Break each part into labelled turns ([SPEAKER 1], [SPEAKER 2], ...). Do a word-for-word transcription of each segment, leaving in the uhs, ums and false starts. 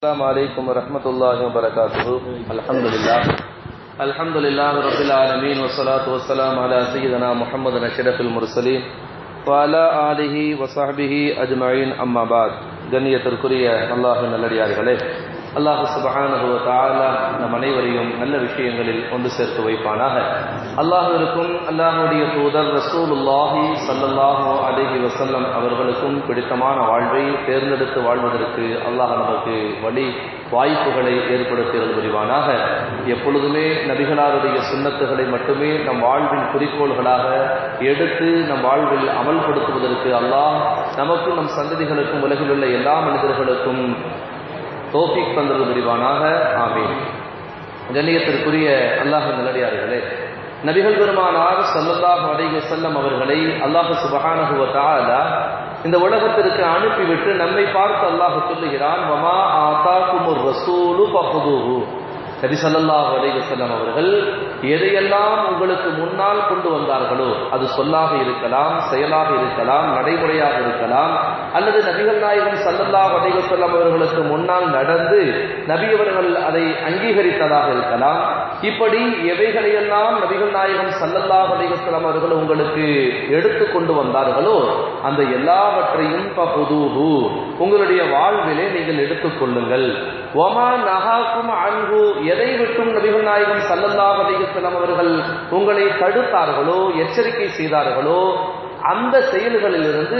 [SPEAKER 1] السلام عليكم ورحمة الله وبركاته. الحمد لله الحمد لله رب العالمين والصلاة والسلام على سيدنا محمد أشرف المرسلين وعلى آله وصحبه أجمعين. أما بعد. கண்ணியத்திற்குரிய அல்லாஹ்வின் நல்லடியார்களே, அல்லாஹ் சுப்ஹானஹு வ தஆலா நம் அனைவரையும் நல்ல விஷயங்களில் கொண்டு சேர்த்து வைப்பானாக. அல்லாஹ்விற்கும் அல்லாஹ்வுடைய தூதர் ரசூலுல்லாஹி ஸல்லல்லாஹு அலைஹி வஸல்லம் அவர்களுக்கும் பிடித்தமான வாழ்வை தேர்ந்தெடுத்து வாழ்வதற்கு அல்லாஹ் நமக்கு வழி வாய்ப்புகளை ஏற்படுத்தியது புரிவானாக. எப்பொழுதுமே நபிகளாருடைய சுன்னத்துகளை மட்டுமே நம் வாழ்வின் குறிக்கோள்களாக எடுத்து நம் வாழ்வில் அமல்படுத்துவதற்கு அல்லாஹ் நமக்கும் நம் சந்ததிகளுக்கும் உலகில் உள்ள எல்லா மனிதர்களுக்கும் தௌஃபீக் தந்தது புரிவானாக. ஆமீன். கண்ணியத்திற்குரிய அல்லாஹ்வின் நல்லடியார்களே, நபிகள் பெருமானார் ஸல்லல்லாஹு அலைஹி வஸல்லம் அவர்களை அல்லாஹ் சுப்ஹானஹு வ தஆலா இந்த உலகத்திற்கு அனுப்பிவிட்டு நம்மை பார்த்து அல்லாஹ் சொல்லுகிறான், வமா ஆதாகுமுர் ரசூலு ஃபஹுதுஹு. நபி ஸல்லல்லாஹு அலைஹி வஸல்லம் அவர்கள் எதையெல்லாம் உங்களுக்கு முன்னால் கொண்டு வந்தார்களோ, அது சொல்லாக இருக்கலாம், செயலாக இருக்கலாம், நடைமுறையாக இருக்கலாம், அல்லது நபிகள் நாயகம் ஸல்லல்லாஹு அலைஹி வஸல்லம் அவர்களுக்கு முன்னால் நடந்து நபி அவர்கள் அதை அங்கீகரித்ததாக இருக்கலாம். இப்படி எவைகளையெல்லாம் நபிகள் நாயகம் ஸல்லல்லாஹு அலைஹி வஸல்லம் அவர்கள் உங்களுக்கு எடுத்து கொண்டு வந்தார்களோ அந்த எல்லாவற்றையும் ஃபஹுதுஹு உங்களுடைய வாழ்விலே நீங்கள் எடுத்துக்கொள்ளுங்கள். வமா நஹாகும் அன்ஹு எதை விட்டும் நபிகள் நாயகம் ஸல்லல்லாஹு அலைஹி வஸல்லம் அவர்கள் உங்களை தடுத்தார்களோ, எச்சரிக்கை செய்தார்களோ, அந்த செயல்களிலிருந்து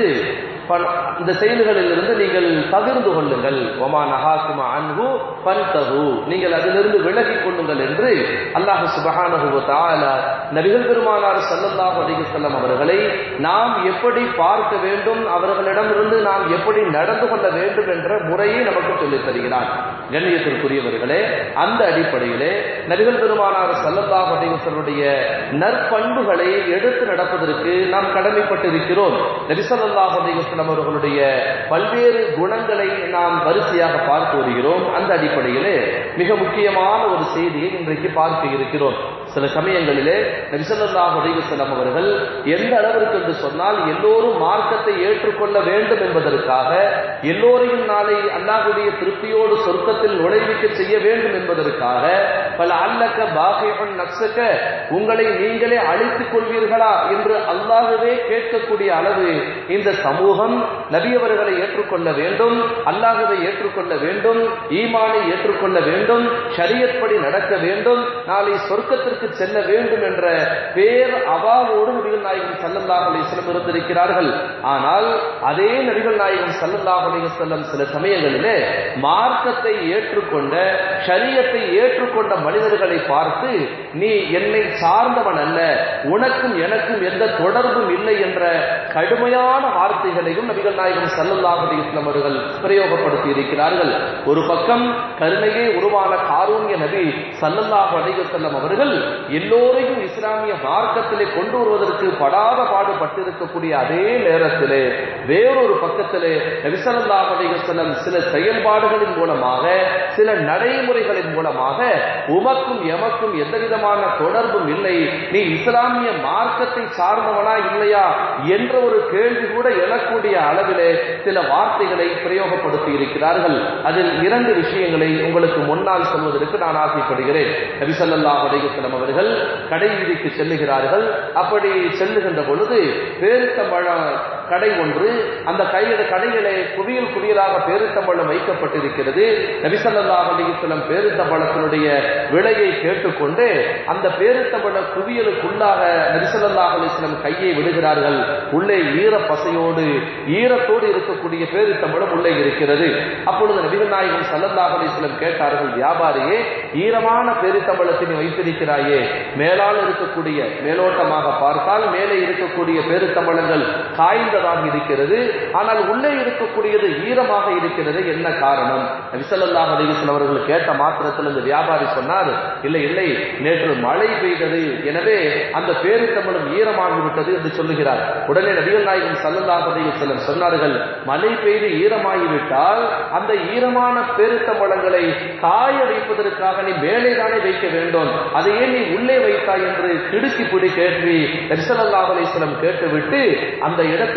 [SPEAKER 1] இந்த செயல்களிலிருந்து நீங்கள் தவிர்ந்து கொள்ளுங்கள். ஒமா நஹாக்கும் அன்ஹு ஃபன்தஹு நீங்கள் அதிலிருந்து விலகிக் கொள்ளுங்கள் என்று அல்லாஹ் சுப்ஹானஹு வ தஆலா நபிகள் பெருமானார் ஸல்லல்லாஹு அலைஹி வஸல்லம் அவர்களை நாம் எப்படி பார்க்க வேண்டும், அவர்களிடமிருந்து நாம் எப்படி நடந்து கொள்ள வேண்டும் என்ற முறையை நமக்கு சொல்லித் தருகிறான். கண்ணியத்திற்குரியவர்களே, அந்த அடிப்படையிலே நபிகள் பெருமானார் ஸல்லல்லாஹு அலைஹி வஸல்லுடைய நற்பண்புகளை எடுத்து நடப்பதற்கு நாம் கடமைப்பட்டிருக்கிறோம். நபி ஸல்லல்லாஹு அலைஹி வஸல்லம் அவர்களுடைய பல்வேறு குணங்களை நாம் வரிசையாக பார்த்து வருகிறோம். அந்த அடிப்படையிலே மிக முக்கியமான ஒரு செய்தியை இன்றைக்கு பார்க்க இருக்கிறோம். சில சமயங்களிலே நபி ஸல்லல்லாஹு அலைஹி வஸல்லம் அவர்கள் எந்த அளவிற்கு என்று சொன்னால், எல்லோரும் மார்க்கத்தை ஏற்றுக்கொள்ள வேண்டும் என்பதற்காக, எல்லோரையும் நாளை அல்லாஹ்வுடைய திருப்தியோடு சொர்க்கத்தில் நுழைவிக்க செய்ய வேண்டும் என்பதற்காக, பல அல்லக்க பாகியன் நக்ஸக உங்களை நீங்களே அழித்துக் கொள்வீர்களா என்று அல்லாஹ்வே கேட்கக்கூடிய அளவு இந்த சமூகம் நபி அவர்களை ஏற்றுக்கொள்ள வேண்டும், அல்லாஹ்வை ஏற்றுக்கொள்ள வேண்டும், ஈமானை ஏற்றுக்கொள்ள வேண்டும், ஷரியத் படி நடக்க வேண்டும், நாளை சொர்க்கத்திற்கு செல்ல வேண்டும் என்ற பேர் அவாவோடு நபிகள் நாயகம் ஸல்லல்லாஹு அலைஹி வஸல்லம் இருந்திருக்கிறார்கள். ஆனால் அதே நபிகள் நாயகம் ஸல்லல்லாஹு அலைஹி வஸல்லம் சில சமயங்களிலே மார்க்கத்தை ஏற்றுக்கொண்ட, ஷரியத்தை ஏற்றுக்கொண்ட மனிதர்களை பார்த்து, நீ என்னை சார்ந்தவன் அல்ல, உனக்கும் எனக்கும் எந்த தொடர்பும் இல்லை என்ற கடுமையான வார்த்தைகளையும் நபிகள் நாயகம் ஸல்லல்லாஹு அலைஹி வஸல்லம் அவர்கள் பிரயோகப்படுத்தி இருக்கிறார்கள். ஒரு பக்கம் கருணையே உருவான காரூண்ய நபி ஸல்லல்லாஹு அலைஹி வஸல்லம் அவர்கள் எல்லோரையும் இஸ்லாமிய மார்க்கத்திலே கொண்டு வருவதற்கு படாத பாடுபட்டிருக்கக்கூடிய அதே நேரத்திலே வேறொரு பக்கத்திலே நபி ஸல்லல்லாஹு அலைஹி வஸல்லம் சில செயல்பாடுகளின் மூலமாக, சில நடைமுறைகளின் மூலமாக உமக்கும் எமக்கும் எந்த விதமான தொடர்பும் இல்லை, நீ இஸ்லாமிய மார்க்கத்தை சார்ந்தவனா இல்லையா என்ற ஒரு கேள்வி கூட எழக்கூடிய அளவிலே சில வார்த்தைகளை பிரயோகப்படுத்தி இருக்கிறார்கள். அதில் இரண்டு விஷயங்களை உங்களுக்கு முன்னால் சொல்வதற்கு நான் ஆசைப்படுகிறேன். நபி ஸல்லல்லாஹு அலைஹி வஸல்லம் அவர்கள் கடை வீதிக்கு செல்லுகிறார்கள். அப்படி செல்லுகின்ற பொழுது பேரித்தம்பழம் கடை ஒன்று, அந்த கையில கடையிலே குவியல் குவியலாக பேரித்தம்பழம் வைக்கப்பட்டிருக்கிறது. நபி ஸல்லல்லாஹு அலைஹி வஸல்லம் பேரித்தம்பழத்தினுடைய விலையை கேட்டுக்கொண்டு அந்த பேரித்தம்பழ குவியலுக்குள்ளாக நபி ஸல்லல்லாஹு அலைஹி வஸல்லம் கையை விடுகிறார்கள். உள்ளே ஈர பசையோடு ஈரத்தோடு இருக்கக்கூடிய பேரித்தம்பழம் உள்ளே இருக்கிறது. அப்பொழுது நபிகள் நாயகம் ஸல்லல்லாஹு அலைஹி வஸல்லம் கேட்டார்கள், வியாபாரியே, ஈரமான பேரித்தம்பழத்தை நீ வைத்திருக்கிறாயே, மேலால் இருக்கக்கூடிய, மேலோட்டமாக பார்த்தால் மேலே இருக்கக்கூடிய பேரித்தம்பழங்கள் காய்ந்ததாக இருக்கிறது, ஆனால் உள்ளே இருக்கக்கூடியது ஈரமாக இருக்கிறது, என்ன காரணம்? நபி ஸல்லல்லாஹு அலைஹி வஸல்லம் அவர்கள் கேட்ட மாத்திரத்தில் இந்த வியாபாரி சொன்னார், இல்லை இல்லை, நேற்று மழை பெய்தது, எனவே அந்த பேரித்தம்பழம் ஈரமாகிவிட்டது என்று சொல்லுகிறார். உடனே நபிகள் நாயகம் ஸல்லல்லாஹு அலைஹி வஸல்லம் சொன்னார்கள், மழை பெய்து ஈரமாகிவிட்டால் அந்த ஈரமான பேரித்தம்பழங்களை காய வைப்பதற்காக நீ மேலே தானே வைக்க வேண்டும், அதையே நீ உள்ளே வைத்தாய் என்று திடுக்கி பிடி கேள்வி நபி ஸல்லல்லாஹு அலைஹி வஸல்லம் கேட்டுவிட்டு அந்த இடத்தில்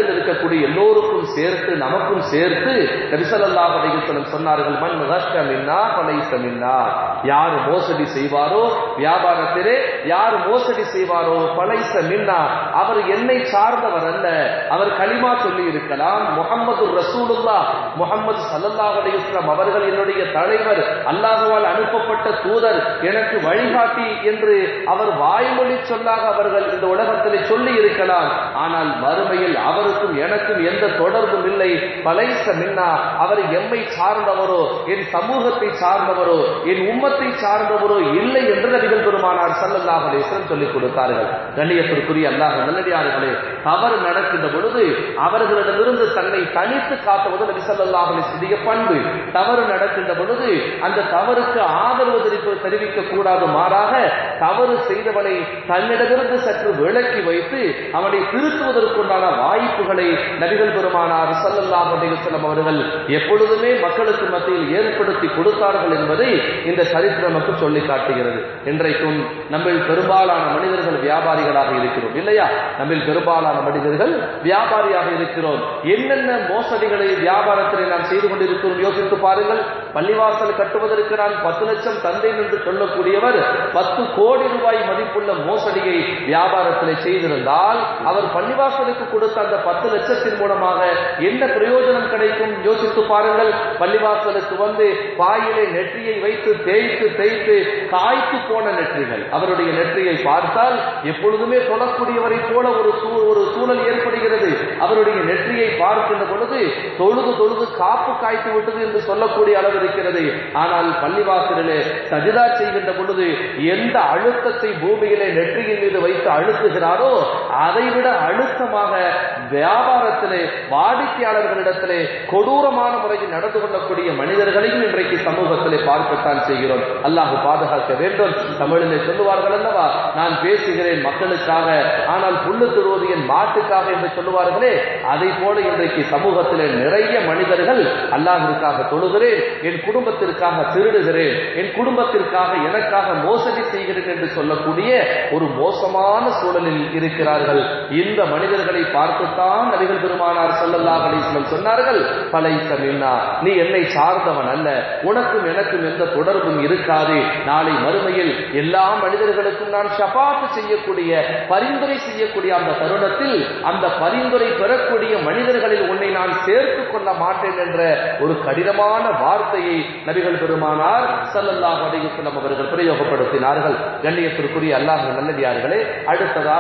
[SPEAKER 1] உலகத்தில் இருக்கக்கூடிய எல்லோருக்கும் சேர்த்து நமக்கும் சேர்த்து நபி ஸல்லல்லாஹு அலைஹி வஸல்லம் சொன்னார்கள், மன் கஷ்ஷ மின்னா ஃபலைஸ மின்னா. யார் மோசடி செய்வாரோ வியாபாரத்திலே, யார் மோசடி செய்வாரோ ஃபலைஸ மின்னா, அவர் என்னை சார்ந்தவர் அல்ல. அவர் கலிமா சொல்லி இருக்கலாம், முஹம்மது ரசூலுல்லாஹ், முஹம்மது ஸல்லல்லாஹு அலைஹி வஸல்லம் அவர்கள் என்னுடைய தலைவர், அல்லாஹ்வால் அனுப்பப்பட்ட தூதர், எனக்கு வழிகாட்டி என்று அவர் வாய்மொழி சொல்லாக அவர்கள் இந்த உலகத்திலே சொல்லி இருக்கலாம். ஆனால் மறுமையில் அவருக்கும் எனக்கும் எந்த தொடர்பும் இல்லை. ஃபலைஸ மின்னா, அவர் எம்மை சார்ந்தவரோ என் சமூகத்தை சார்ந்தவரோ என் உம்மத்தை சார்ந்தவரோ இல்லை என்று நபிகள் பெருமானார் ஸல்லல்லாஹு அலைஹி வஸல்லம் சொல்லிக் கொடுத்தார்கள். கண்ணியத்திற்குரிய அல்லாஹ் நல்லடியார்களே, தவறு நடக்கின்ற பொழுது அவர்களிடமிருந்து தன்னை தனித்து காட்டுவது நபி ஸல்லல்லாஹு அலைஹி வஸல்லம் பண்பு. தவறு நடக்கின்ற பொழுது அந்த தவறுக்கு ஆதரவு தெரிவிக்க கூடாது, மாறாக தவறு செய்தவனை தன்னிடமிருந்து சற்று விலக்கி வைத்து அவனை திருத்துவதற்குண்டான வாய்ப்புகளை நபிகள் பெருமானார் ஸல்லல்லாஹு அலைஹி வஸல்லம் அவர்கள் எப்பொழுதுமே மக்களுக்கு மத்தியில் ஏற்படுத்தி கொடுத்தார்கள் என்பதை இந்த சரித்திரம் நமக்கு சொல்லி காட்டுகிறது. இன்றைக்கும் நம்மில் பெரும்பாலான மனிதர்கள் வியாபாரிகளாக இருக்கிறோம் இல்லையா? நம்மில் பெரும்பாலான மனிதர்கள் வியாபாரியாக இருக்கிறோம். என்னென்ன மோசடிகளை வியாபாரத்தில் நாம் செய்து கொண்டிருக்கிறோம் யோசித்து பாருங்கள். பள்ளிவாசல் கட்டுவதற்கு நான் பத்து லட்சம் தந்தேன் என்று சொல்லக்கூடியவர் பத்து கோடி ரூபாய் மதிப்புள்ள மோசடியை வியாபாரத்தில் செய்திருந்தால் அவர் பள்ளிவாசலுக்கு கொடுத்த அந்த பத்து லட்சத்தின் மூலமாக என்ன பிரயோஜனம் கிடைக்கும் யோசித்து பாருங்கள். பள்ளிவாசலுக்கு வந்து பாயிலை நெற்றியை வைத்து தேய்த்து தேய்த்து காய்த்து போன நெற்றிகள், அவருடைய நெற்றியை பார்த்தால் எப்பொழுதுமே தொடக்கூடியவரை போல ஒரு ஒரு சூழல் ஏற்படுகிறது. அவருடைய நெற்றியை பார்க்கின்ற பொழுது தொழுது தொழுது காப்பு காய்த்து விட்டது என்று சொல்லக்கூடிய அளவு இருக்கிறது. ஆனால் பள்ளிவாசலிலே சஜிதா செய்கின்ற பொழுது எந்த அழுத்தத்தை பூமியிலே நெற்றியின் மீது வைத்து அழுத்துகிறாரோ அதைவிட அழுத்தமாக வியாபாரத்திலே வாடிக்கையாளர்களிடத்திலே கொடூரமான முறையில் நடந்து கொள்ளக்கூடிய மனிதர்களையும் இன்றைக்கு சமூகத்திலே பார்க்கத்தான் செய்கிறோம். அல்லாஹ் பாதுகாக்க வேண்டும். தமிழிலே சொல்லுவார்கள் அல்லவா, நான் பேசுகிறேன் மக்களுக்காக, ஆனால் புல்லு திருவது என் மாட்டுக்காக என்று சொல்லுவார்களே, அதை போல இன்றைக்கு சமூகத்திலே நிறைய மனிதர்கள் அல்லாஹ்விற்காக தொழுகிறேன், என் குடும்பத்திற்காக திருடுகிறேன், என் குடும்பத்திற்காக எனக்காக மோசடி செய்கிறேன் என்று சொல்லக்கூடிய ஒரு மோசமான சூழலில் இருக்கிறார்கள். இந்த மனிதர்களை பார்த்துத்தான் நபிகள் பெருமானார் ஸல்லல்லாஹு அலைஹி வஸல்லம் சொன்னார்கள், ஃபலைஸ மின்னா, நீ என்னை சார்ந்தவன் அல்ல, உனக்கும் எனக்கும் எந்த தொடர்பும் இருக்காது. நாளை மறுமையில் எல்லா மனிதர்களுக்கும் நான் ஷஃபாத் செய்யக்கூடிய, பரிந்துரை செய்யக்கூடிய அந்த தருணத்தில் அந்த பரிந்துரை பெறக்கூடிய மனிதர்களில் உன்னை நான் சேர்த்துக் கொள்ள மாட்டேன் என்ற ஒரு கடினமான வார்த்தையை நபிகள் பெருமானார் ஸல்லல்லாஹு அலைஹி வஸல்லம் அவர்கள் பிரயோகப்படுத்தினார்கள். கண்ணியத்திற்குரிய அல்லாஹ் நல்லடியார்களே, அடுத்ததாக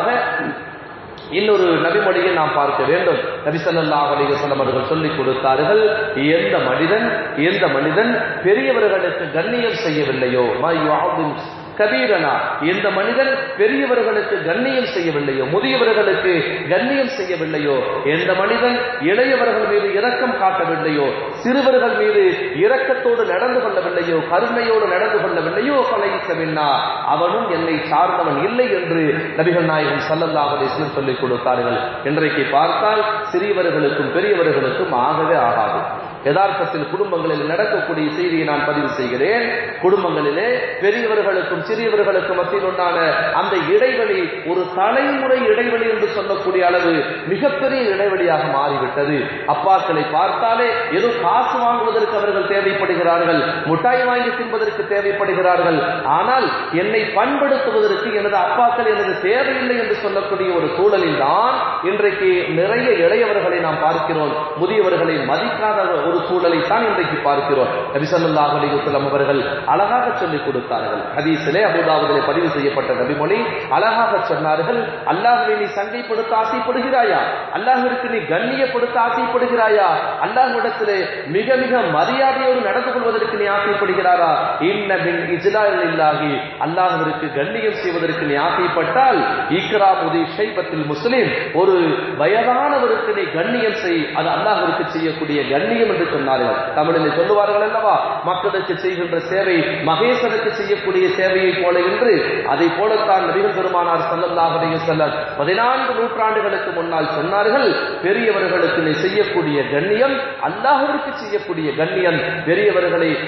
[SPEAKER 1] இன்னொரு நபிமொழியை நாம் பார்க்க வேண்டும். நபி ஸல்லல்லாஹு அலைஹி வஸல்லம் அவர்கள் சொல்லிக் கொடுத்தார்கள், எந்த மனிதன் எந்த மனிதன் பெரியவர்களுக்கு கண்ணியம் செய்யவில்லையோ, கபீரனா, எந்த மனிதன் பெரியவர்களுக்கு கண்ணியம் செய்யவில்லையோ, முதியவர்களுக்கு கண்ணியம் செய்யவில்லையோ, எந்த மனிதன் இளையவர்கள் மீது இரக்கம் காட்டவில்லையோ, சிறுவர்கள் மீது இரக்கத்தோடு நடந்து கொள்ளவில்லையோ, கருணையோடு நடந்து கொள்ளவில்லையோ, ஃபலைஸ மின்னா, அவனும் என்னை சார்ந்தவன் இல்லை என்று நபிகள் நாயகம் ஸல்லல்லாஹு அலைஹி வஸல்லம் சொல்லிக் கொடுத்தார்கள். இன்றைக்கு பார்த்தால் சிறியவர்களுக்கும் பெரியவர்களுக்கும் ஆகவே ஆகாது. யதார்த்தத்தில் குடும்பங்களில் நடக்கக்கூடிய செய்தியை நான் பதிவு செய்கிறேன். குடும்பங்களிலே பெரியவர்களுக்கும் சிறியவர்களுக்கும் மத்தியில் உண்டான அந்த இடைவெளி ஒரு தலைமுறை இடைவெளி என்று சொல்லக்கூடிய அளவு மிகப்பெரிய இடைவெளியாக மாறிவிட்டது. அப்பாக்களை பார்த்தாலே ஏதோ காசு வாங்குவதற்கு அவர்கள் தேவைப்படுகிறார்கள், முட்டாய் வாங்கி தின்பதற்கு தேவைப்படுகிறார்கள். ஆனால் என்னை பண்படுத்துவதற்கு எனது அப்பாக்கள் எனது தேவையில்லை என்று சொல்லக்கூடிய ஒரு சூழலில் தான் இன்றைக்கு நிறைய இளையவர்களை நாம் பார்க்கிறோம். முதியவர்களை மதிக்காத ஒரு சூழலை தான் இன்றைக்கு பார்க்கிறோம். நபி ஸல்லல்லாஹு அலைஹி வஸல்லம் அவர்கள் அழகாக சொல்லிக் கொடுத்தார்கள். ஹதீஸிலே அபூதாவுதிலே பதிவு செய்யப்பட்ட நபிமொழி அழகாக சொன்னார்கள், அல்லாஹ்வை நீ சங்கைப்படுத்த ஆசைப்படுகிறாயா? அல்லாஹ்விற்கு நீ கண்ணியப்படுத்த ஆசைப்படுகிறாயா? அல்லாஹ்விடத்திலே மிக மிக மரியாதையோடு நடந்து கொள்வதற்கு நீ ஆசைப்படுகிறாரா? இன்ன மின் இஜ்லாலில்லாஹி, அல்லாஹ்விற்கு கண்ணியம் செய்வதற்கு நீ ஆசைப்பட்டால் இக்ராமுதி ஷைபத்தில் முஸ்லிம், ஒரு வயதானவருக்கு நீ கண்ணியம் செய், அது அல்லாஹ்விற்கு செய்யக்கூடிய கண்ணியம் என்று சொன்னார்கள். தமிழில் சொல்லுவார்கள் அல்லவா, மக்களுக்கு செய்கின்ற சேவை மகேசனுக்கு செய்யக்கூடிய சேவையை போல என்று. அதை போலத்தான் நபிகள் பெருமானார் ஸல்லல்லாஹு அலைஹி வஸல்லம் பதினான்கு நூற்றாண்டுகளுக்கு முன்னால் சொன்னார்கள், பெரியவர்களுக்கு நீ செய்யக்கூடிய கண்ணியம் அல்லாஹ்விற்கு செய்யக்கூடிய கண்ணியம். பெரியவர்களை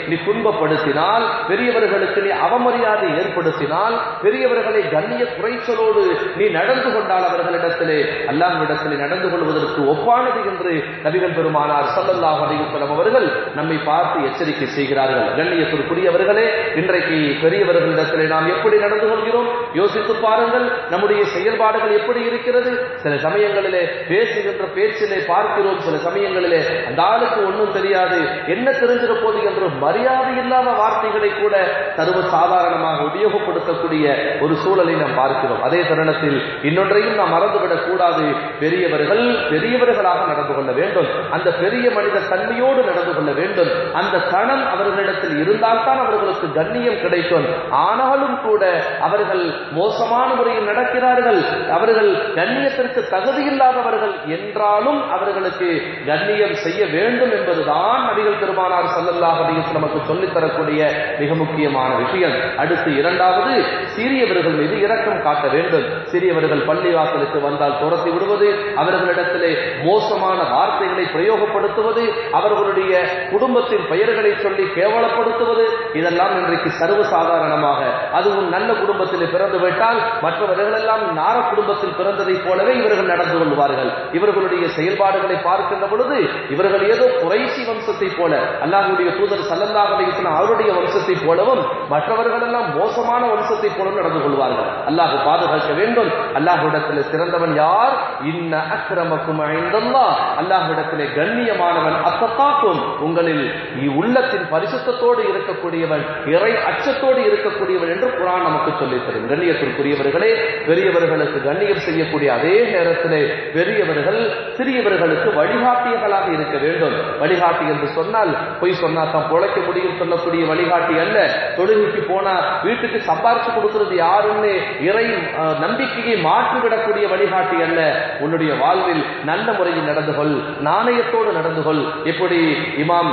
[SPEAKER 1] நீ துன்பப்படுத்தினால், பெரியவர்களுக்கு நீ அவமரியாதை ஏற்படுத்தினால், பெரியவர்களை கண்ணிய குறைச்சலோடு நீ நடந்து கொண்டால் அவர்களிடத்திலே அல்லாஹ்விடத்திலே நடந்து கொள்வதற்கு ஒப்பானது என்று நபிகள் பெருமானார் ஸல்லல்லாஹு அலைஹி வஸல்லம் அவர்கள் நம்மை பார்த்து எச்சரிக்கை செய்கிறார்கள். கண்ணியத்திற்குரியவர்களே, இன்றைக்கு பெரியவர்களிடத்திலே நாம் எப்படி நடந்து கொள்கிறோம் யோசித்து பாருங்கள். நம்முடைய செயல்பாடுகள் எப்படி இருக்கிறது? சில சமயங்களிலே பேசுகின்ற பேச்சிலே பார்க்கிறோம், சில சமயங்களிலே அந்த ஆளுக்கு ஒன்றும் தெரியாது, என்ன தெரிஞ்சிட போது என்று மரியாதை இல்லாத வார்த்தைகளை கூட சர்வ சாதாரணமாக உபயோகப்படுத்தக்கூடிய ஒரு சூழலை நாம் பார்க்கிறோம். அதே தருணத்தில் இன்னொன்றையும் நாம் மறந்துவிடக் கூடாது. பெரியவர்கள் பெரியவர்களாக நடந்து கொள்ள வேண்டும், அந்த பெரிய மனித தன்மையோடு நடந்து கொள்ள வேண்டும். அந்த கணம் அவர்களிடத்தில் இருந்தால்தான் அவர்களுக்கு கண்ணியம் கிடைக்கும். ஆனாலும் கூட அவர்கள் மோசமான முறையில் நடக்கிறார்கள், அவர்கள் கண்ணியத்திற்கு தகுதியில்லாதவர்கள் என்றாலும் அவர்களுக்கு கண்ணியம் செய்ய வேண்டும் என்பதுதான் நபிகள் பெருமானார் ஸல்லல்லாஹு அலைஹி வஸல்லம் நமக்கு சொல்லித் தரக்கூடிய மிக முக்கியமான விஷயம். அடுத்து இரண்டாவது, சிறியவர்கள் மீது இரக்கம் காட்ட வேண்டும். சிறியவர்கள் பள்ளிவாசலுக்கு வந்தால் துரத்தி விடுவது, அவர்களிடத்திலே மோசமான வார்த்தைகளை பிரயோகப்படுத்துவது, அவர்களுடைய குடும்பத்தின் பெயர்களை சொல்லி கேவலப்படுத்துவது, இதெல்லாம் இன்றைக்கு சர்வசாதாரணமாக, அதுவும் நல்ல குடும்பத்தில் பிறந்து விட்டால் மற்றவர்கள் எல்லாம் நார குடும்பத்தில் பிறந்ததை போலவே இவர்கள் நடந்து கொள்வார்கள். இவர்களுடைய செயல்பாடுகளை பார்க்கின்ற பொழுது இவர்கள் ஏதோ குறைசி வம்சத்தை போல, அல்லாஹ்வுடைய தூதர் ஸல்லல்லாஹு அலைஹி வஸல்லம் அவருடைய வம்சத்தை போலவும் மற்றவர்கள் எல்லாம் மோசமான வம்சத்தை போலவும் நடந்து கொள்வார்கள். அல்லாஹ் பாதுகாக்க வேண்டும். அல்லாஹ்விடத்தில் சிறந்தவன் யார்? இன்ன அக்ரமக்கும் இன்தல்லாஹ், அல்லாஹ்விடத்திலே கண்ணியமானவன் அத்தகாக்கும், உங்களில் உள்ளத்தின் பரிசுத்தத்தோடு இருக்கக்கூடியவன், இறை அச்சத்தோடு இருக்கக்கூடியவன் என்று குர்ஆன் நமக்கு சொல்லித் தரும். கண்ணியத்திற்குரியவர்களே, பெரியவர்களுக்கு கண்ணியம் செய்யக்கூடிய அதே நேரத்திலே பெரியவர்கள் சிறியவர்களுக்கு வழிகாட்டியர்களாக இருக்க வேண்டும். வழிகாட்டி என்று சொன்னால் பொய் சொன்னா தான் பொழைக்க முடியும் சொல்லக்கூடிய வழிகாட்டி அல்ல. தொழுகைக்கு போனா வீட்டுக்கு சம்பாரிச்சு கொடுக்கிறது யாருன்னு இறை நம்பிக்கையை மாற்றிவிடக்கூடிய வழிகாட்டி அல்ல. உன்னுடைய வாழ்வில் நல்ல முறையில் நடந்து கொள், நாணயத்தோடு நடந்து கொள். எப்படி இமாம்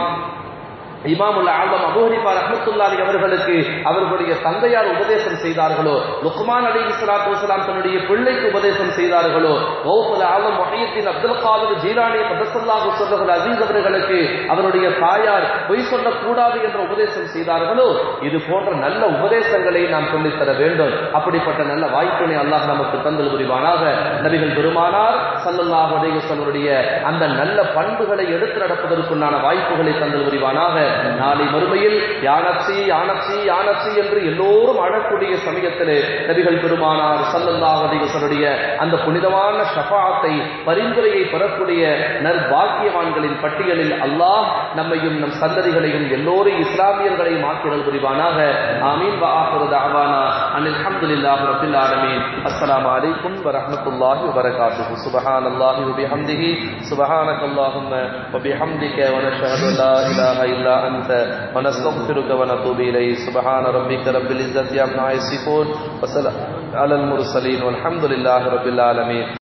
[SPEAKER 1] இமாமுல் ஆலம் அபூ ஹனீஃபா ரஹ்மத்துல்லாஹி அவர்களுக்கு அவர்களுடைய தந்தையார் உபதேசம் செய்தார்களோ, லுக்மான் அலைஹிஸ்ஸலாத்து வஸலாம் தன்னுடைய பிள்ளைக்கு உபதேசம் செய்தார்களோ, கௌசுல் ஆலம் முஹய்யித்தீன் அப்துல் காதிர் ஜீலானி क़த்தஸல்லாஹு ஸர்ரஹுல் அஸீஸ் அவர்களுக்கு அவருடைய தாயார் பொய் சொல்லக்கூடாது என்ற உபதேசம் செய்தார்களோ, இது போன்ற நல்ல உபதேசங்களை நாம் சொல்லித் தர வேண்டும். அப்படிப்பட்ட நல்ல வாய்ப்பினை அல்லாஹ் நமக்கு தந்தல் புரிவானாக. நபிகள் பெருமானார் ஸல்லல்லாஹு அலைஹி வஸல்லம் அந்த நல்ல பண்புகளை எடுத்து நடப்பதற்குண்டான வாய்ப்புகளை தந்தல் புரிவானாக. நாளை மறுமையில் யானப்சி யானப்சி யானப்சி என்று எல்லோரும் அழக்கூடிய சமயத்திலே நபிகள் பெருமானார் ஸல்லல்லாஹு அலைஹி வஸல்லம் அந்த புனிதமான ஷஃபாஅத்தை, பரிந்துரையை பெறக்கூடிய நற்பாக்கியவான்களின் பட்டியலில் அல்லாஹ் நம்மையும் நம் சந்ததிகளையும் எல்லோரும் இஸ்லாமியர்களையும் ஆக்கிரல் புரிவானாக. ஆமீன். வ ஆகிரு தஅவானா அனில் ஹம்துலில்லாஹி ரப்பில் ஆலமீன். அஸ்ஸலாமு அலைக்கும் வ ரஹ்மத்துல்லாஹி வ பரகாத்துஹு. சுப்ஹானல்லாஹி வ பிஹம்திஹி சுப்ஹானக்கல்லாஹும்ம வ பிஹம்திக வ நஷ்ஹது லா இலாஹா இல்லா أنت ونستغفرك ونتوب إليك. سبحان ربك رب العزة عما يصفون وسلام على المرسلين والحمد لله رب العالمين.